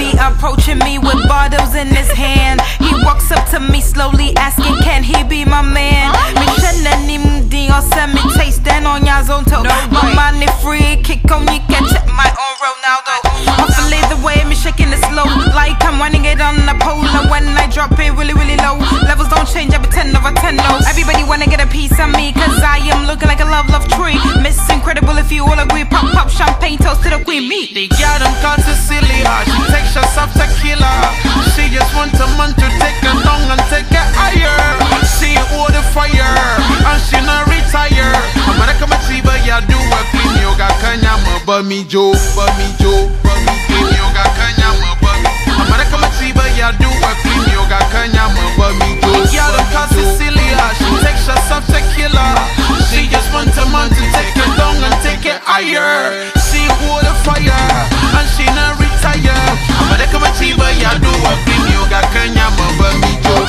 be approaching me with bottles in his hand. He walks up to me slowly asking, can he be my man? Me shana nimdi or send me taste then on your zone toe. My money free, kick on you, catch it, my own Ronaldo. Hopefully the way me shaking it slow, like I'm running it on the pole. And when I drop it really low, levels don't change, I be 10 over 10 no. Everybody wanna get a piece of me, cause I am looking like a love tree. Miss Incredible if you all agree, pop champagne, toast to the queen, me. The girl them call Cecilia, she takes shots of tequila. She just want a man to take her down and take her higher. She order fire, and she not retire. I'm gonna come at you, but ya do a clean yoga kanyama, but me Joe. Clean yoga kanyama, but I'm gonna come at you, but ya do a clean yoga kanyama, but me Joe. The girl them call Cecilia, she takes shots of tequila. She just want a man to take her down and take her higher. She order fire, and she not retire. I'm gonna come at you, but ya do a clean yoga kanyama, but me Joe.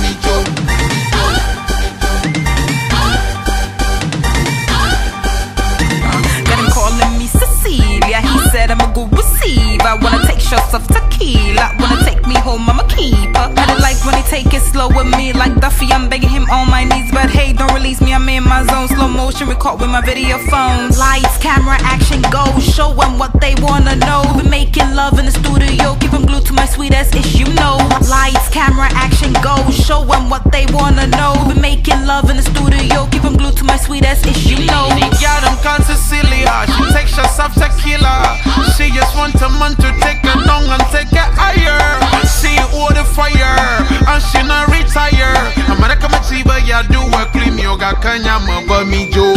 He said I'm a good receiver. I wanna take shots of tequila. Wanna take me home, I'm a keeper. I don't like when he take it slow with me like Duffy. I'm begging him on my knees, but hey, don't release me, I'm in my zone. Slow motion record with my video phone. Lights, camera, action, go. Show them what they wanna know. Been making love in the studio, keep them glued to my sweet ass ish, you know. Lights, camera, action, go. Show them what they wanna know. Been making love in the studio, keep them glued to my sweet ass ish, you know. The girl them call Cecilia, she takes shots of tequila. She just want a man to take her down and take her higher. She order fire, and she not retire. I'm gonna come at you, but ya do a clean yoga kanyama, but me Joe.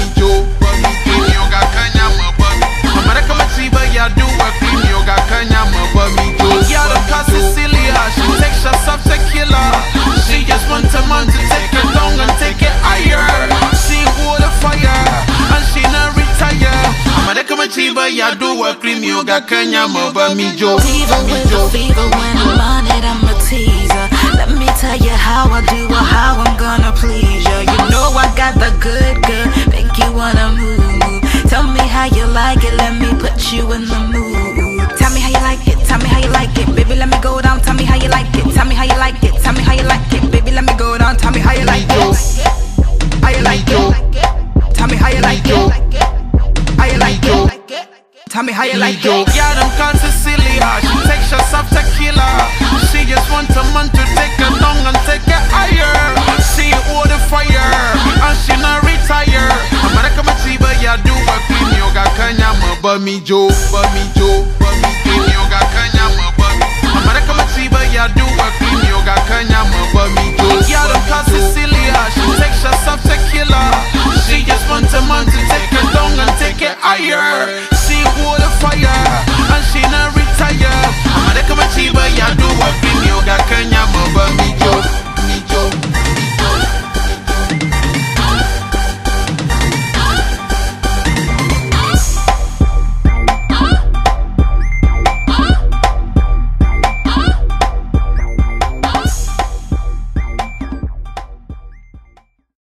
Clean yoga kanyama, but I'm gonna come at you, but ya do a clean yoga kanyama, but me Joe. Yeah, the call Cecilia, she takes shots of tequila. She just want a man to take her down and take her higher. She order fire, and she not retire. I'm gonna come at you, but ya do a clean yoga kanyama, but me Joe. Fever with a fever, when I'm on it, I'm a teaser. Let me tell you how I do or how I'm gonna please you. You know I got the good, make you wanna move. Tell me how you like it, let me put you in the mood. Tell me how you like it, tell me how you like it. Baby, let me go down, tell me how you like it. Tell me how you like it, tell me how you like it. Baby, let me go down, tell me how you like it. How you like it? Tell me how you like it. How you like it? Tell me how you like it. Yeah, them call Cecilia, she takes shots of tequila. She just want a man to take her down and take her higher. She order fire, and she not retire. I'm gonna come at you, but ya do a clean yoga kanyama, but me Joe. Clean yoga kanyama, but I'm gonna come at you, but ya do a clean yoga kanyama, but me Joe. Yeah, them call Cecilia, she takes shots of tequila. She just want a man to take her down and take her higher.